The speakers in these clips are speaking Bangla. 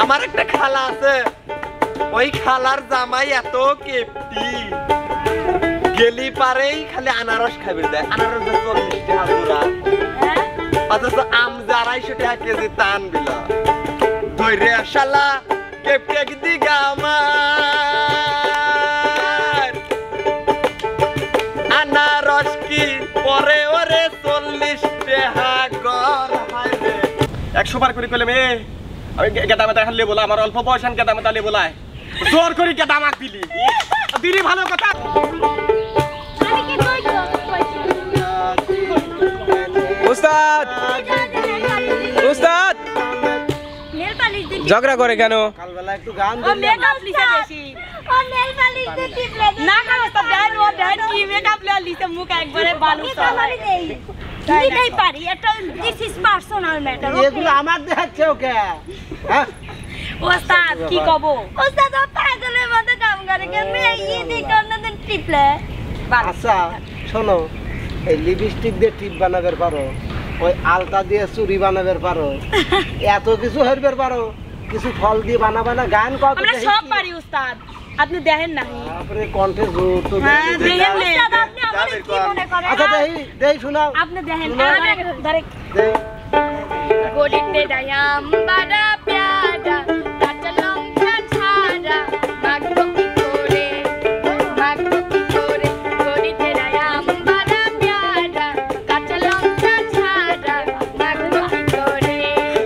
আমার একটা খালা আছে, ওই খালার জামাই এত কেপটি, গেলি পারেই খালি আনারস খাবি দেয়। আনারস 40 টাকা জোড়া, অথচ আম 250 টাকা কেজি টান দিল। ধৈর্য শালা কেপটে দিগা আমার আনারস কি পরে ওরে 40 টাকা গর হাইরে। 100 বার করে কইলাম আমি গেদা মাথা খালি বলা, আমার অল্প বয়সান গেদা মাথা লে বলায় জোর করি গেদা মাক দিলি দিলি ভালো কথা। উস্তাদ উস্তাদ ঝগড়া করে কেন? কালবেলা একটু গান ও মেকআপ লিছে বেশি, ও নেল পালিশ দে টিপলে না খাও তো দেন ও দেন কি মেকআপ লে লিছে মুখ একবারে বালু সামারি দেই দিতেই পারি, এটা দিস ইজ পার্সোনাল ম্যাটার। এগুলো আমাক দেখাচ্ছে ওকে, হ্যাঁ ওস্তাদ কি কব? ওস্তাদ ও পাগলের মতো কাম করে কেন এই দিকে অন্যদিন টিপলে। আচ্ছা শোনো, এই লিপস্টিক দিয়ে টিপ বানাবার পারো, ওই আলতা দিয়ে চুড়ি বানাবার পারো, এত কিছু হইবার পারো, কিছু ফল দিয়ে বানাবা না? গান কত আমরা সব পারি উস্তাদ, আপনি দেখেন না? আপনি কণ্ঠে জোর তো হ্যাঁ দেখেন না উস্তাদ, আপনি আমারে কি মনে করেন? আচ্ছা দেই শোনাও, আপনি দেখেন ডাইরেক্ট দেই গোলিতে দায়াম বাড়া প্যারা কাঁচা লঙ্কা ছাড়া মাগবো কি করে গোলিতে দায়াম বাড়া প্যারা কাঁচা লঙ্কা ছাড়া মাগবো কি করে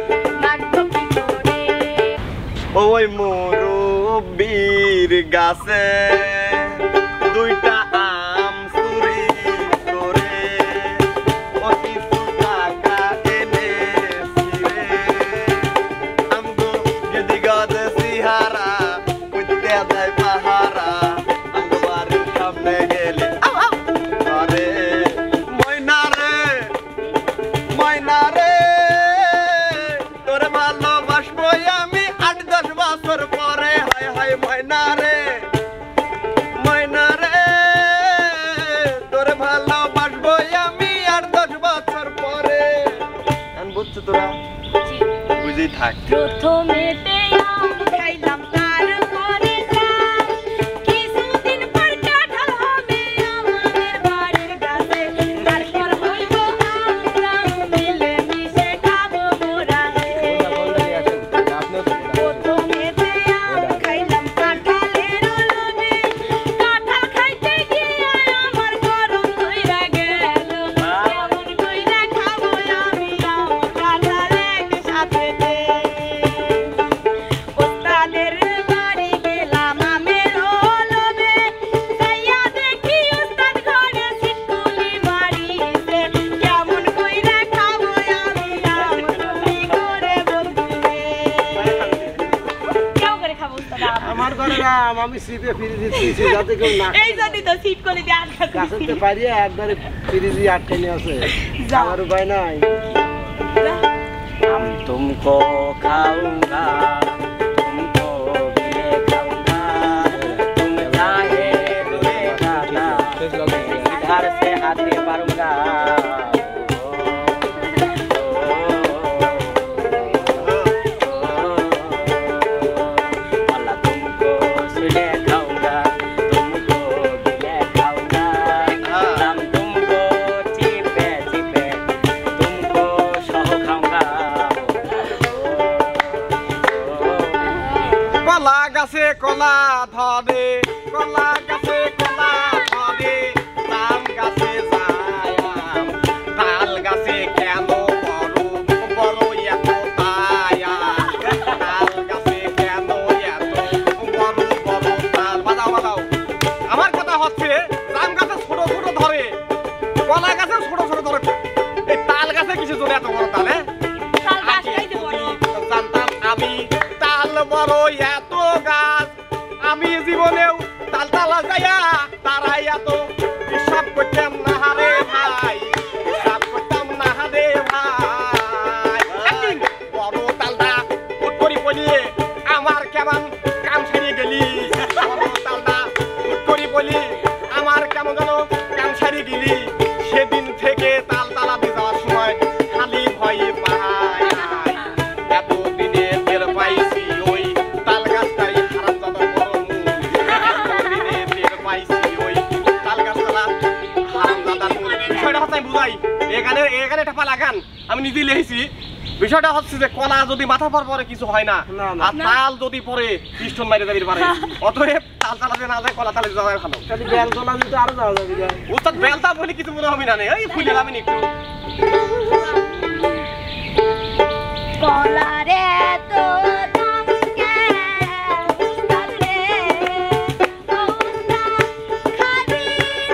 ওই মুরব্বির গাছে 2টা আম চুরি করে ও কিছু টাকা এনেছি রে। আমগো যদি গাছে সিহারা কইতে দেয় পাহারা, আমগো বাড়ির সামনে গেলে আরে ময়না রে তোরে ভালোবাসবো আমি 8-10 বছর পরে। হায় হায় ময়না রে তোরে ভালোবাসবো আমি 8-10 বছর পরে। বুঝছো তোরা? বুঝেই থাক। প্রথমেতে আম খাইলাম তারপরে জাম, কিছুদিন পর কাঁঠাল হবে আমাদের বাড়ির গাছে, তারপর হইব আমরা মিলে মিশে খাবো মোরা রে। প্রথমেতে আম খাইলাম কাঁঠালের লোভে, কাঁঠাল খাইতে গিয়ে আমার গরম ধইরা গেল, কেমন কইরা খাবো আমি আম কাঁঠাল একসাথে রে। ওস্তাদের বাড়ি গেলাম আমের লোভে, যাইয়া দেখি ওস্তাদ ঘরে ছিটকুলি মারিছে, কেমন কইরা খাবো আমি আম তুমি করে বন্ধু রে। কেমন করে খাবো ওস্তাদ আম? আমার ঘরে রাম, আমি সিপে ফিরে দিচ্ছি যাতে কেউ না এই জন্যই তো ছিটকুলি দিয়ে আটকা কাছে পারিয়ে একবারে ফিরিজি আটকে নিয়ে আসে, আমার উপায় নাই। हम तुमको खाऊंगा तुमको भी खाऊंगा तुम चाहे दुए खाना इधर से हाथे पारूंगा वाला तुमको सुले खाऊंगा तुमको भी खाऊंगा हम तुमको चिपे चिपे तुमको सह खाऊंगा কলা গাছে কলা ধরে, কলা গাছে কলা ধরে, জাম গাছে যায় আম, তাল গাছে কেন বড় বড় এত তায়া, তাল গাছে কেন এত বড় বড় তাল। বাজাও আমার কথা হচ্ছে জাম গাছে ছোট ছোট ধরে, কলা গাছে ছোট ছোট ধরে, এই তাল গাছে কিছু জোরে এত বড় তাল। তাল গাছটাই তো বড়। জানতাম আমি তাল বড় এত গাছ, আমি জীবনেও তাল তালা যাইয়া তারাই এত হিসাব করতাম না হারে ভাই, হিসাব করতাম না হারে ভাই। একদিন বড় তালটা হুট করি বলিয়ে আমার কেমন কাম সারিয়ে গেলি, বড় তালটা হুট করি বলি আমার কেমন যেন কাম সারিয়ে গেলি। সেদিন থেকে তাল তালা দিয়ে যাওয়ার সময় খালি ভয় পাই, এতদিনে টের পাইছি ওই নিজে লিখেছি বিষয়টা হচ্ছে যে কলা যদি মাথা পর পরে কিছু হয় না না, না। আর তাল যদি পরে পিস্টন মাইরে যাবে পারে অতএব তাল চালাতে না যায় কলা চালাতে যাওয়ার ভালো খালি বেল তোলা দিতে আরো যাওয়া যাবে যা। উস্তাদ বেলতা বলে কিছু মনে হবে না রে এই ফুলে যাবেন একটু কলারে তো দাম কেন উস্তাদ রে ও উস্তাদ খালি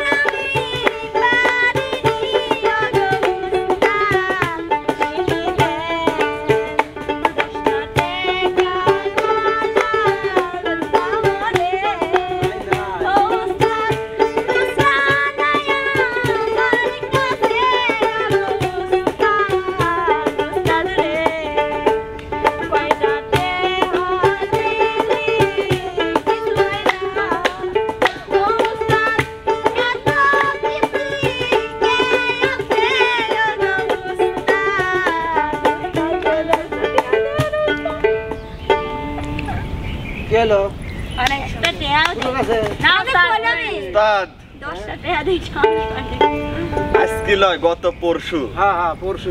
কেলো অনেকটা টেয়া ঠিক আছে না বলবি উস্তাদ 10টা টেয়া দিই আজকে লয় গত পরশু হ্যাঁ হ্যাঁ পরশু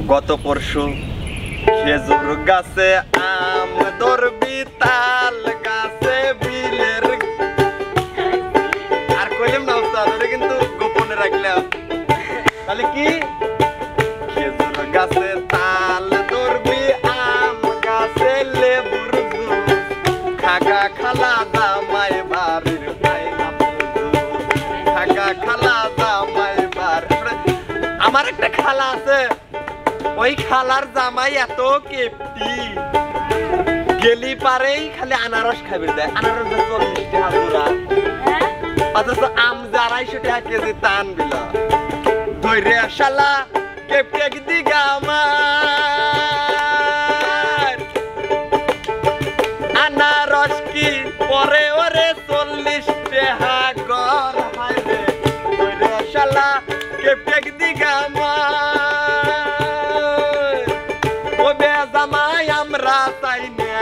খেজুর গাছে আম ধরবি তাল গাছে বিলের আর কইলাম না উস্তাদ ওটা কিন্তু গোপনে রাখলাম তাহলে কি খেজুর গাছে তাল ধরবি আম গাছে লেবুর জুস খাগা খালা দামাই বাড়ির পাইনাপেল জুস খাগা খালা দামাই বাড়ির আমার একটা খালা আছে ওই খালার জামাই এত কেপটি গেলি পারেই খালি আনারস খাবি দেয় আনারস 40 টাকা পুরা অথচ আম 250 টাকা কেজি টান দিল ধৈর্য শালা কেপটে দিগা আমার আনারস কি পরে ওরে 40 টাকা গর হায় রে ধৈর্য শালা কেপটে দিগা আমার ও বেজামাই আমরা চাই না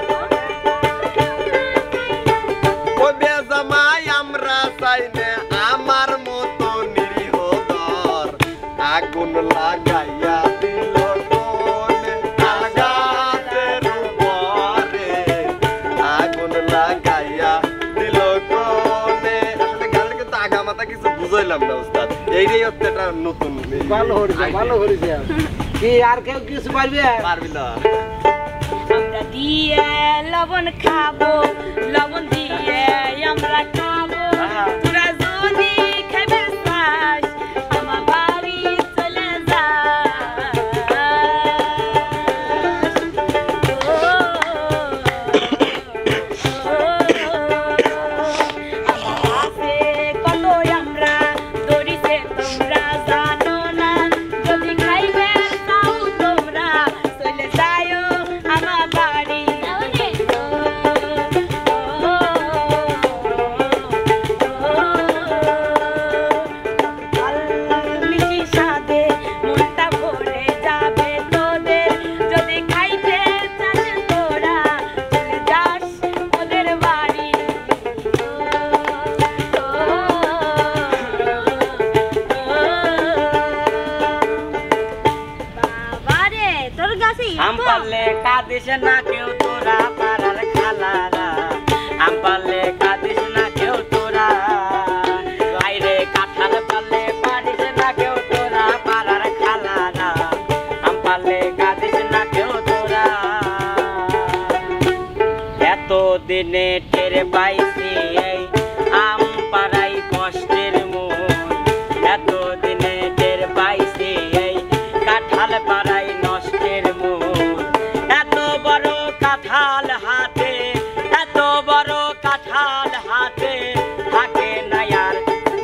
ও বেজামাই আমরা চাই না আমার মতো নিরীহ দর আগুন লাগাইয়া দিল কোনে আগাতের উপরে আগুন লাগাইয়া দিল কোনে আসলে গানের কিন্তু আগামাতা কিছু বুঝাইলাম না উস্তাদ এইটাই হচ্ছে একটা নতুন ভালো হরিছে কি আর কেউ কিছু পারবে পারবি না আমরা দিয়ে লবণ খাবো লবণ দিয়ে আমরা খাবো তোরা যদি খাইবে চাস আমার বাড়ি চলে যা কত আমরা দৌড়িছে তোমরা জানো না যদি খাইবে চাও তোমরা চলে যাও আমার বাড়ি মিষ্টি স্বাদে মনটা ভরে যাবে তোদের যদি খাইতে চাস তোরা চলে যাস ওদের বাড়ি বাবারে তোর কাছে আম পারলে কাঁদিস না কেউ তোরা পাড়ার খালারা আম পারলে কাঁদিস না কেউ তোরা আইরে কাঁঠাল পারলে পারিস না কেউ তোরা পাড়ার খালারা আম পারলে কাঁদিস না কেউ তোরা এত দিনে টের পাইছি এই আম পাড়াই কষ্টের মন এত দিনে টের পাইছি এই কাঁঠাল পাড়াই নষ্টের মন এত বড় কাঁঠাল হাতে এত বড় কাঁঠাল হাতে থাকে না আর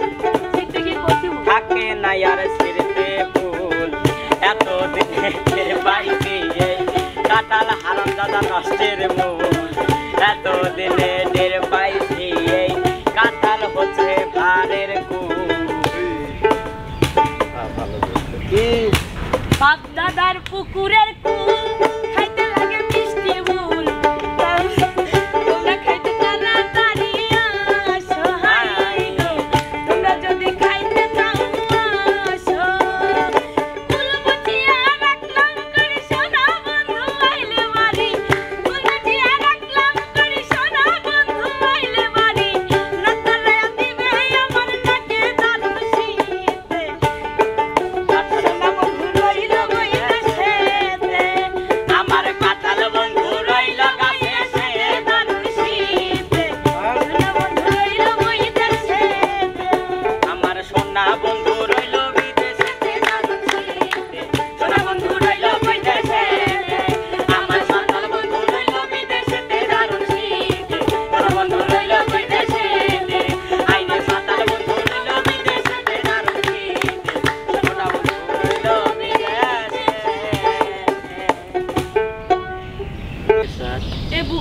থাকে না আর সিরতে ফুল এত দিনে টের পাইছি এই কাঁঠাল হারামজাদা নষ্টের মন এত দিনে টের পাইছি এই কাঁঠাল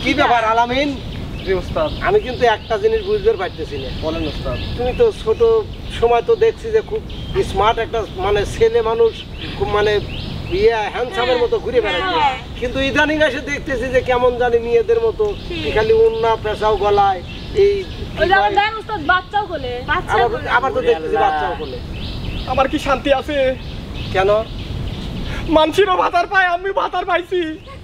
কি ব্যাপার আলামিন? জি ওস্তাদ। আমি কিন্তু একটা জিনিস বুঝতে পারতেছি না। বলেন ওস্তাদ। তুমি তো ছোট সময় তো দেখছি যে খুব স্মার্ট একটা মানে ছেলে মানুষ, খুব মানে হ্যান্ডসামের মতো ঘুরে বেড়াচ্ছে, কিন্তু ইদানিং এসে দেখতেছি যে কেমন জানি মেয়েদের মতো খালি উন্না পেশাও গলায়, এই বাচ্চাও বলে আবার তো দেখতেছি বাচ্চাও বলে। আমার কি শান্তি আছে? কেন? মানসিরও ভাতার পায়, আমি ভাতার পাইছি।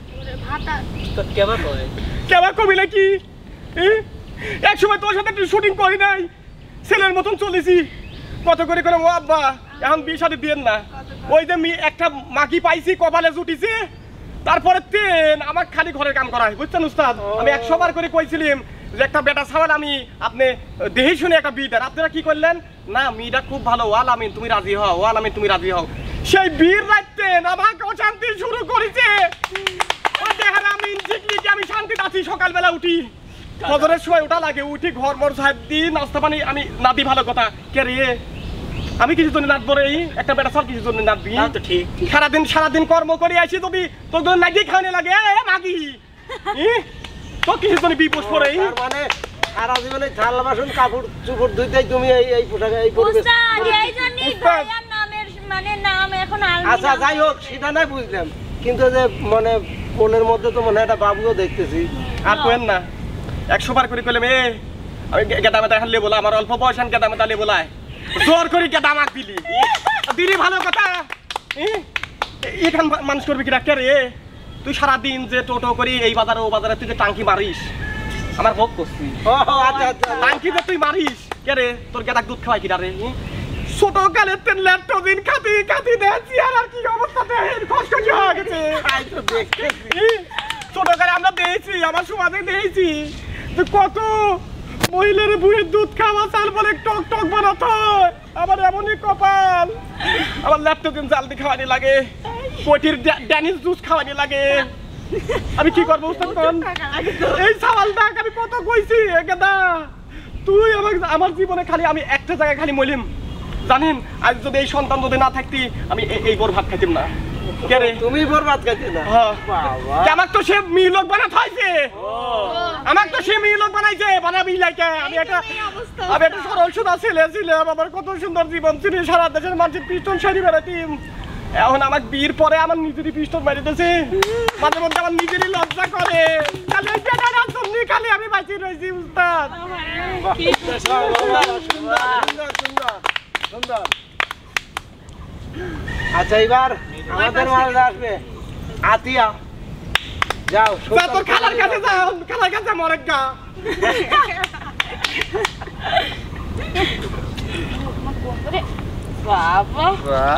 কেমন কবি নাকি? এক সময় তোর সাথে একটু শুটিং করি নাই, ছেলের মতন চলেছি। কত করে করে ও আব্বা এখন বিয়ে সাথে দিয়েন না। ওই যে একটা মাকি পাইছি, কপালে জুটিছে, তারপরে তেন আমার খালি ঘরের কাম করায়, বুঝছেন উস্তাদ? আমি 100 বার করে কইছিলাম যে একটা বেটা ছাওয়াল আমি আপনি দেহি শুনে একটা বিয়ে দেন। আপনারা কি করলেন? না, মেয়েটা খুব ভালো, ওয়াল আমিন তুমি রাজি হও, ওয়াল আমিন তুমি রাজি হও। সেই বীর রাখতেন আমাকে অশান্তি শুরু করেছে। আমি শান্তিতে আছি, সকালবেলা উঠি, ফজরের সময় ওটা লাগে, উঠি ঘর মর সাহেব দিই, নাস্তা পানি আমি নাদি, ভালো কথা। কে রে আমি কিছু জন্য নাচবো রে? একটা বেটা সব কিছু জন্য নাচবি? ঠিক, সারাদিন কর্ম করে আসি, তুমি তোর জন্য নাকি খাওয়ানো লাগে মাগি তো কিছু জন্য বিপোষ করে। মানে সারা জীবনে থালা বাসন কাপড় চুপড় ধুইতেই তুমি এই পোশাকে এই পরিবেশ। আচ্ছা যাই হোক, সেটা নাই বুঝলাম, কিন্তু যে মানে মনের মধ্যে তো মনে একটা বাবুও দেখতেছি। আর কেন না 100 বার করে কইলাম আমি গেদামেতা হারলে বলা, আমার অল্প বয়সান গেদামেতা লে বলায় জোর করি গেদামাক দিলি দিলি, ভালো কথা। এখান মানুষ করবি কি রাখ রে? তুই সারাদিন যে টোটো করি এই বাজারে ও বাজারে, তুই যে টাঙ্কি মারিস, আমার ভোগ করছি। টাঙ্কি যে তুই মারিস কে রে? তোর গেদাক দুধ খাওয়াই কিনা রে? ছোট কালের তেল ল্যাপটপিন খাতি খাতি দেখছি, আর কি অবস্থাতে খসখসি হয়ে গেছে। ছোট কালে আমরা দেখছি, আমার সমাজে দেখছি কত মহিলার বুড়ির দুধ খাওয়া, চাল বলে টক টক বানাতে হয়। আমার এমনই কপাল, আমার ল্যাপটপিন জাল দিয়ে খাওয়ানি লাগে, পটির ড্যানিশ জুস খাওয়ানি লাগে। আমি কি করবো এই সওয়াল দেখ, আমি কত কইছি গেদা তুই আমার জীবনে খালি আমি একটা জায়গায় খালি মলিম জানেন। আজ যদি এই সন্তান যদি না থাকতি আমি এই বোর ভাত খাইতাম না। কে রে? তুমি বোর ভাত খাইতে না? আমাকে তো সে মেয়ে লোক বানা থাইছে, আমাকে তো সে মেয়ে লোক বানাইছে, বানাবি লাইকে। আমি একটা সরল সুদা ছেলে ছিলাম, আমার কত সুন্দর জীবন ছিল, সারা দেশের মানুষের পিস্টন সারি বেড়াতিম। এখন আমার বিয়ের পরে আমার নিজেরই পিস্টন মারিতেছে, মাঝে মধ্যে আমার নিজেরই লজ্জা করে। খালি খালি আমি বাঁচিয়ে রয়েছি উস্তাদ। আচ্ছা এবার আমাদের মাঝে আসবে আতিয়া। যাও তোর খালার কাছে যাও, খালার কাছে মরে গা। বাবা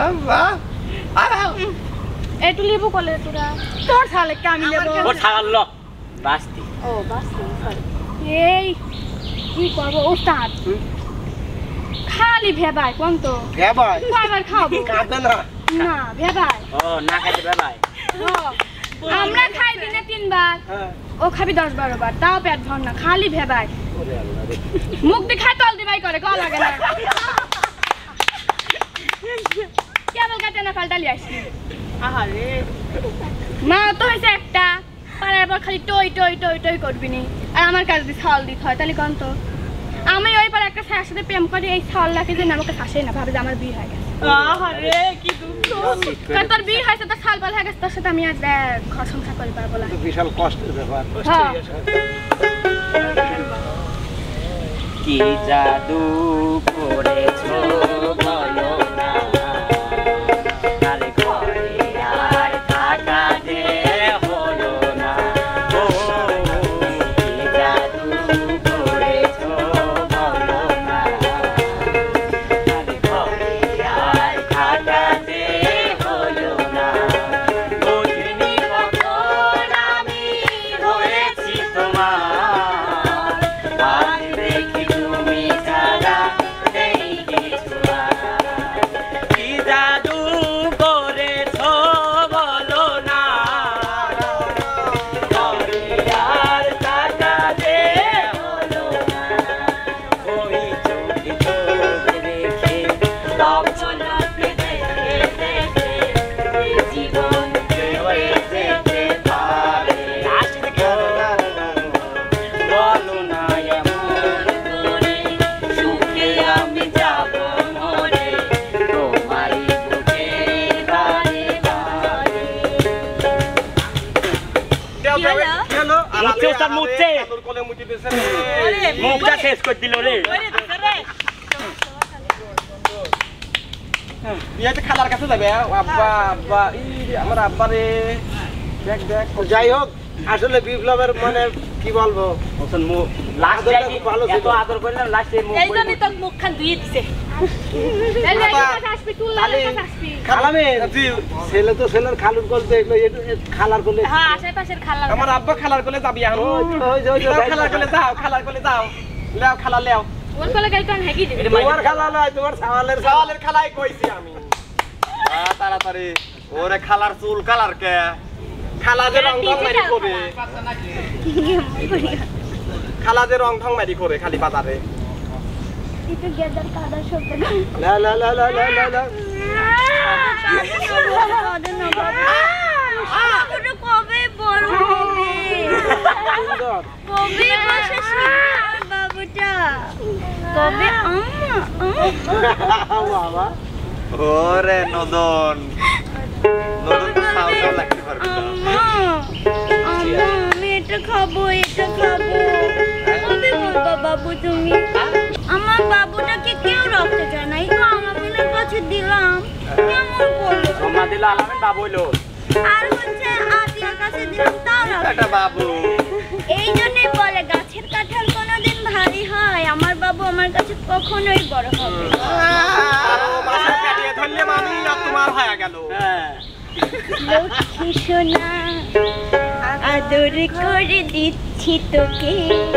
একটু লেবু কলে তোরা তোর ছালে আমি লেবু ও ছাড়ল বাস্তি। ও বাস্তি এই কি করবো ওস্তাদ? খালি ভেবাই কোন তো ভেবাই কয়বার খাবো? কাঁদে না না ভেবাই। ও না খাইতে ভাই, আমরা খাই দিনে 3 বার, ও খাবি 10-12 বার, তাও পেট ভর না, খালি ভেবাই। মুখ দিয়ে খাই তল দিবাই করে, কল লাগে না। কেবল কাটে না পাল্টালি আসি। আহারে মা তো হয়েছে একটা পাড়ার পর খালি টই টই টই টই করবি নি, আর আমার কাছে দিয়ে ছাল দিতে হয়, তাহলে কোন তো আমি ওই পার একটা ছায়ার সাথে প্রেম করি, এই ছাল রাখি যে আমাকে শাসে না, ভাবে যে আমার বিয়ে হয়ে গেছে। আহারে কি দুঃখ, কারণ তোর বিয়ে হয়েছে, তোর ছাল পাল হয়ে গেছে, তোর সাথে আমি আর ঘর সংসার করি পারবো না। বিশাল কষ্টের ব্যাপার। কি জাদু করেছো বলো না, আর ঘরে আর থাকা যে হলো না। ও কি জাদু করেছো বলো না, আর ঘরে আর থাকা যে হলো না। বুঝিনি কখন আমি হয়েছি তোমার, আজ দেখি তুমি ছাড়া নেই কিছু আর। কি জাদু করেছো বলো না, ঘরে আর থাকা যে হলো না। ওই চোখে চোখ রেখে তখন দেখে দেখে জীবন কেটে যেতে পারে। মুচ্ছে ওস্তাদ মুচ্ছে কালুর কোলে মুটি দিছে মুখটা শেষ করে দিল রে বিয়াতে খালার কাছে যাবে আব্বা আব্বা আমার আব্বা রে দেখ দেখ যাই হোক আসলে বিপ্লবের মানে কি বলবো ওসন মুখ লাস্ট আদরটা খুব ভালো ছিল। এত আদর করলাম লাস্টে মুখ এই জন্যই তো মুখখান ধুয়ে দিছে এই যে কাছে আসবি তুই লাগে কাছে আসবি খালামে জি ছেলে তো ছেলের খালুর কোল দেখলো খালার কোলে হ্যাঁ আশেপাশের খালা আমার আব্বা খালার কোলে যাবি এখন ওই যে যাও, খালার কোলে যাও খালার কোলে যাও লেও খালা লেও ওর কোলে গেল কান হেগি দিবি তোমার খালা নয় তোমার সাওয়ালের সাওয়ালের খালাই কইছি আমি তাড়াতাড়ি ওরে খালার চুল কালার কে খালা যে রং ঢং মারি করে খালা যে রং ঢং মারি করে খালি বাজারে একটু গেদার কাদার শব্দ লা লা লা লা লা লা লা কবে বড় হবে সুন্দর কবে বসে শিখবে বাবুটা কবে বাবা ওরে নদন নদন তো সাউন্ডও লাগতে পারবে না আমি এটা খাবো কবে বলবা বাবু তুমি আমার বাবুটাকে কেউ রাখতে চায় না এই তো আলামিনের কাছে দিলাম কেমন করলো সোমা দিল আলামিন বাবু হইলো আর হচ্ছে আতিয়ার কাছে দিলাম তাও রাখতে এটা বাবু এই জন্যই বলে গাছের কাঁঠাল কোনোদিন ভারী হয় আমার বাবু আমার কাছে কখনোই বড় হবে মাথা কাটিয়ে ধরলে মামি না তোমার হয়ে গেল হ্যাঁ লক্ষ্মী সোনা আদর করে দিচ্ছি তোকে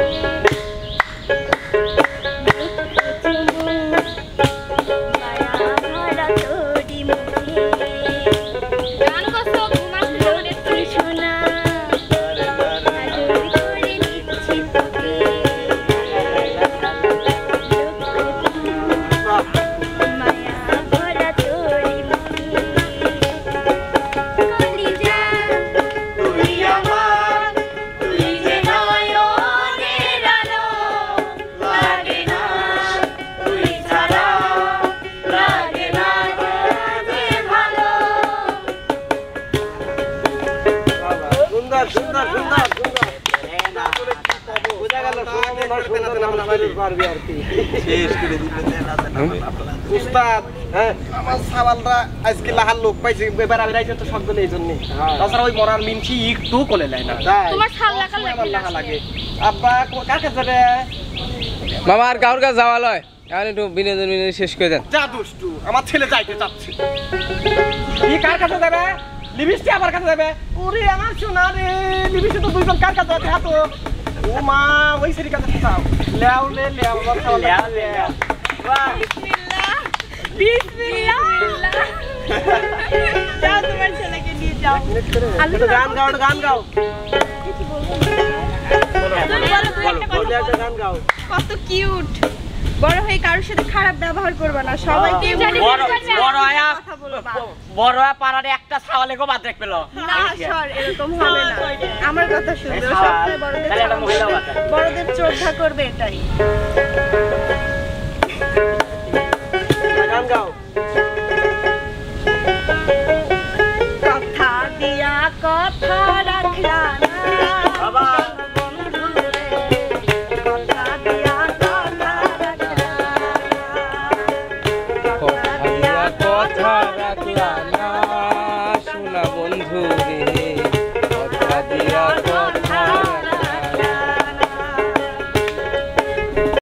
লক্ষ্মী সোনা আদর করে দিচ্ছি তোকে মায়া ভরা তোরি মুখে কলিজা তুই আমার তুই যে নয়নের আলো লাগে না তুই ছাড়া লাগে না যে ভালো সুন্দর সুন্দর সুন্দর সুন্দর বোঝা গেল সুন্দর পারবি আর কি শেষ করে দিবে উস্তাদ হ্যাঁ আমার সাওয়ালরা আজকে লাহার লোক পাইছে এবার আমি রাইছে তো সব এই জন্য তাছাড়া ওই মরার মিনছি একটু কোলে নেয় না তাই তোমার ছাল্লা কাল আমার লাগা লাগে আব্বা কার কাছে যাবে মামা আর কাউর কাছে যাওয়া লয় এখন একটু বিনোদন শেষ করে দেন যা দুষ্টু আমার ছেলে যাইতে চাচ্ছে কি কার কাছে যাবে লিবিস্টি আমার কাছে যাবে ওরে আমার সোনা রে লিবিস্টি তো দুইজন কার কাছে আছে হাতো ও মা ওই সেরি কাছে যাও লেও লে লেও আমার সাওয়াল লেও লে বাহ বিসমিল্লাহ যাও তোমার ছেলেকে নিয়ে যাও একটু গান গাও একটু গান গাও বলে একটা গান গাও কত কিউট বড় হয়ে কারোর সাথে খারাপ ব্যবহার করবে না সবাইকে বড় পাড়ার একটা ছাওয়ালেকেও বাদ রাখ পেল না সর এরকম হবে না আমার কথা শুনবে ও সবসময় বড়দের তাহলে একটা মহিলা বাচ্চা বড়দের শ্রদ্ধা করবে এটাই গান গাও কথা দিয়া কথা রাখলা না বাবা বন্ধুরে কথা দিয়া কথা রাখলা কথা দিয়া কথা রাখলা না শোনা বন্ধু রে কথা দিয়া